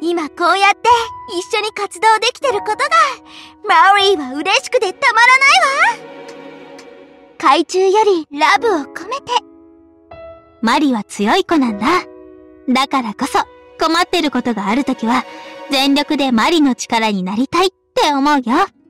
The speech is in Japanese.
今こうやって一緒に活動できてることが、マリーは嬉しくてたまらないわ。海中よりラブを込めて。 マリは強い子なんだ。だからこそ、困ってることがあるときは、全力でマリの力になりたいって思うよ。